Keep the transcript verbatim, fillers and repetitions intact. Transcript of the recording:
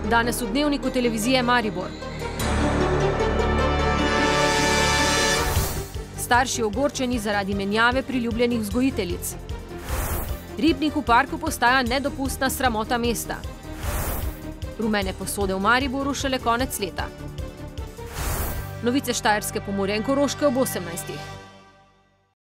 Danes v Dnevniku televizije Maribor. Starši ogorčeni zaradi menjave priljubljenih vzgojiteljic. Ribnik v parku postaja nedopustna sramota mesta. Rumene posode v Mariboru šele konec leta. Novice Štajerske, Pomurja in Koroške ob osemnajstih.